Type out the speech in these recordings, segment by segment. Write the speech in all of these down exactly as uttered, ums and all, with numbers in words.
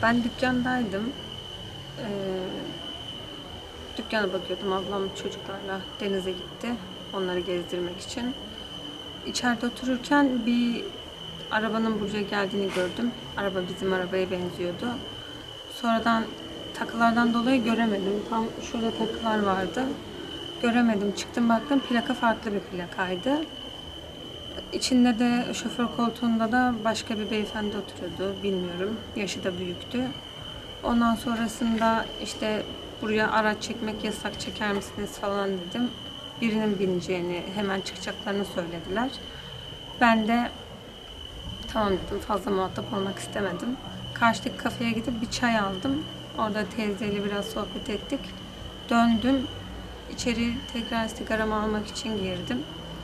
Ben dükkandaydım. Ee, dükkana bakıyordum. Ablam çocuklarla denize gitti. Onları gezdirmek için. İçeride otururken bir arabanın buraya geldiğini gördüm. Araba bizim arabaya benziyordu. Sonradan takılardan dolayı göremedim. Tam şurada takılar vardı. Göremedim. Çıktım baktım, plaka farklı bir plakaydı. İçinde de şoför koltuğunda da başka bir beyefendi oturuyordu. Bilmiyorum. Yaşı da büyüktü. Ondan sonrasında işte buraya araç çekmek yasak, çeker misiniz falan dedim. Birinin bineceğini, hemen çıkacaklarını söylediler. Ben de tamam dedim, fazla muhatap olmak istemedim. Karşıdaki kafeye gidip bir çay aldım. Orada teyzeyle biraz sohbet ettik. Döndüm. İçeri tekrar sigaramı almak için girdim.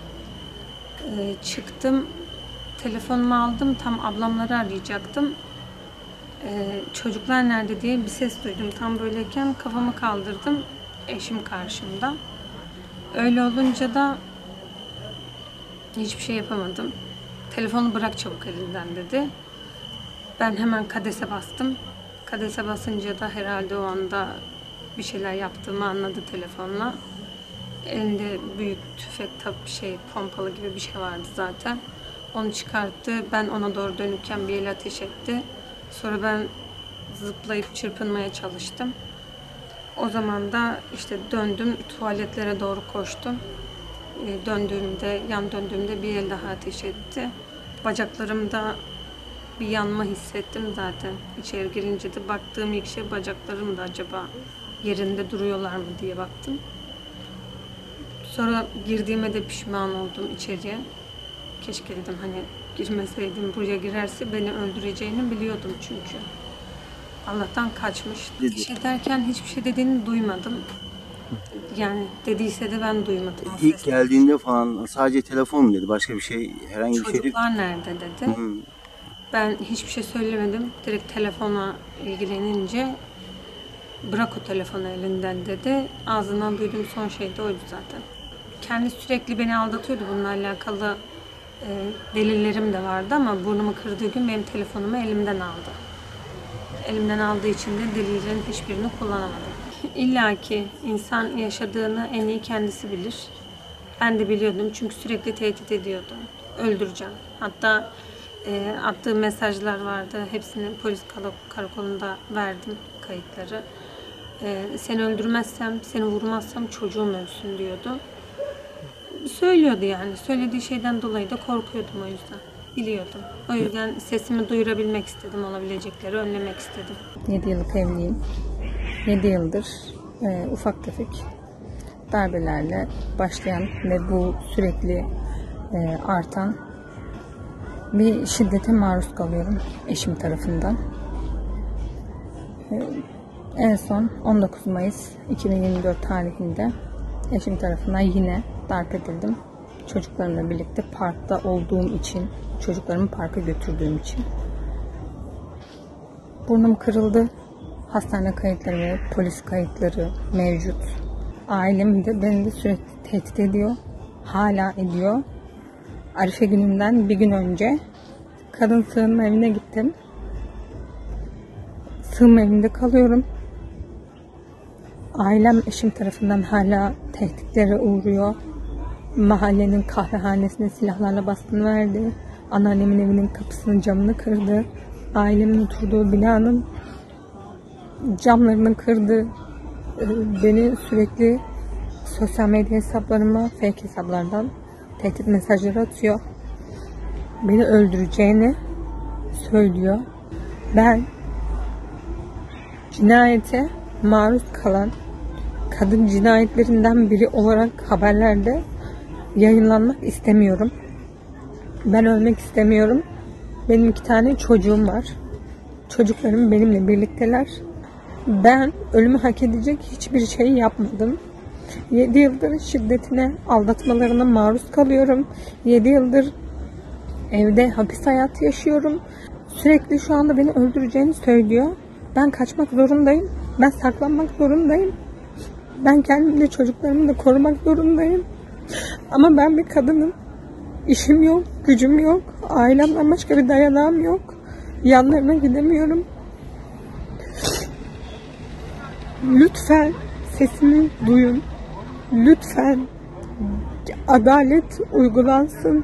Ee, çıktım. Telefonumu aldım. Tam ablamları arayacaktım. Ee, çocuklar nerede diye bir ses duydum. Tam böyleyken kafamı kaldırdım. Eşim karşımda. Öyle olunca da hiçbir şey yapamadım. Telefonu bırak çabuk elinden dedi. Ben hemen kadese bastım. Kadese basınca da herhalde o anda bir şeyler yaptığımı anladı telefonla. Elinde büyük tüfek, tabi bir şey, pompalı gibi bir şey vardı zaten. Onu çıkarttı. Ben ona doğru dönürken bir el ateş etti. Sonra ben zıplayıp çırpınmaya çalıştım. O zaman da işte döndüm, tuvaletlere doğru koştum. E, döndüğümde, yan döndüğümde bir el daha ateş etti. Bacaklarımda bir yanma hissettim zaten. İçeri girince de baktığım ilk şey bacaklarım da acaba yerinde duruyorlar mı diye baktım. Sonra girdiğime de pişman oldum içeriye. Keşke dedim hani girmeseydim, buraya girerse beni öldüreceğini biliyordum çünkü. Allah'tan kaçmış. Bir şey derken hiçbir şey dediğini duymadım. Yani dediyse de ben duymadım. İlk geldiğinde falan sadece telefon mu dedi? Başka bir şey, herhangi bir şey değil. Çocuklar nerede dedi. Hı. Ben hiçbir şey söylemedim. Direkt telefona ilgilenince bırak o telefonu elinden dedi. Ağzından duyduğum son şey de oydu zaten. Kendi sürekli beni aldatıyordu. Bununla alakalı e, delillerim de vardı ama burnumu kırdığı gün benim telefonumu elimden aldı. Elimden aldığı için de delillerin hiçbirini kullanamadım. İlla ki insan yaşadığını en iyi kendisi bilir. Ben de biliyordum çünkü sürekli tehdit ediyordu. Öldüreceğim. Hatta e, attığı mesajlar vardı. Hepsini polis karakolunda verdim, kayıtları. E, seni öldürmezsem, seni vurmazsam çocuğum ölsün diyordu. Söylüyordu yani. Söylediği şeyden dolayı da korkuyordum o yüzden. Biliyordum. O yüzden sesimi duyurabilmek istedim. Olabilecekleri önlemek istedim. yedi yıllık evliyim. yedi yıldır e, ufak tefek darbelerle başlayan ve bu sürekli e, artan bir şiddete maruz kalıyorum eşim tarafından. E, en son on dokuz Mayıs iki bin yirmi dört tarihinde eşim tarafından yine darp edildim. Çocuklarımla birlikte parkta olduğum için, çocuklarımı parka götürdüğüm için. Burnum kırıldı. Hastane kayıtları ve polis kayıtları mevcut. Ailem de beni de sürekli tehdit ediyor. Hala ediyor. Arife gününden bir gün önce kadın sığınma evine gittim. Sığınma evinde kalıyorum. Ailem eşim tarafından hala tehditlere uğruyor. Mahallenin kahvehanesine silahlarla baskın verdi. Anneannemin evinin kapısının camını kırdı. Ailemin oturduğu binanın camlarını kırdı. Beni sürekli sosyal medya hesaplarıma fake hesaplardan tehdit mesajları atıyor. Beni öldüreceğini söylüyor. Ben cinayete maruz kalan kadın cinayetlerinden biri olarak haberlerde yayınlanmak istemiyorum. Ben ölmek istemiyorum. Benim iki tane çocuğum var. Çocuklarım benimle birlikteler. Ben ölümü hak edecek hiçbir şey yapmadım. yedi yıldır şiddetine, aldatmalarına maruz kalıyorum. yedi yıldır evde hapis hayatı yaşıyorum. Sürekli şu anda beni öldüreceğini söylüyor. Ben kaçmak zorundayım. Ben saklanmak zorundayım. Ben kendimi de çocuklarımı da korumak zorundayım. Ama ben bir kadınım. İşim yok, gücüm yok. Ailemden başka bir dayanağım yok. Yanlarına gidemiyorum. lütfen sesimi duyun. Lütfen adalet uygulansın.